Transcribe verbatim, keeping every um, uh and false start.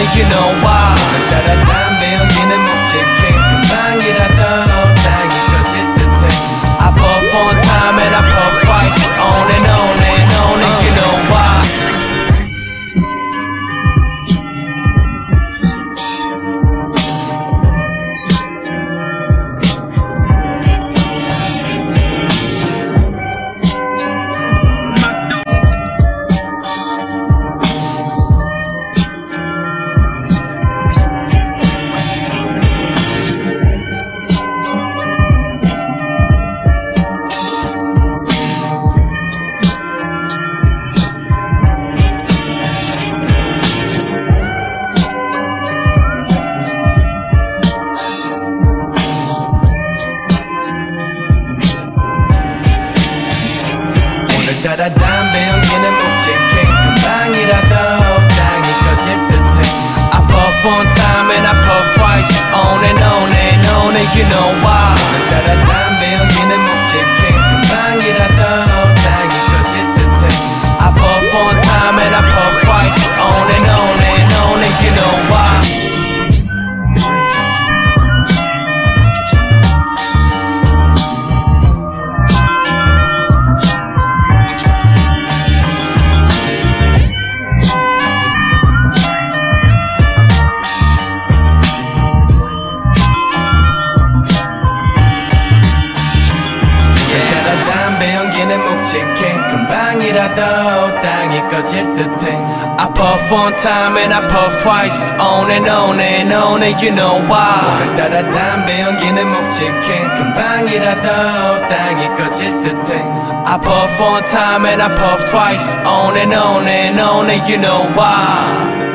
you know why. 따라 담배 연기는 묵직해 금방이라도 땅이 꺼질 듯해. I puff one time and I puff twice, on and on and on, and you know why. 따라 담배 연기는 묵직해 금방이라도 땅이 꺼질 듯해. I puff one time and I puff twice, on and on and on, and you know why. 따라 담배 연기는 묵직해 금방이라도 땅이 꺼질 듯해. I puff one time and I puff twice, on and on and on, and you know why. 금방이라도 땅이 꺼질 듯해. I puff one time and I puff twice, on and on and on, and you know why. 오늘따라 담배 연기는 묵직해 금방이라도 땅이 꺼질 듯해. I puff one time and I puff twice, on and on and on, and you know why.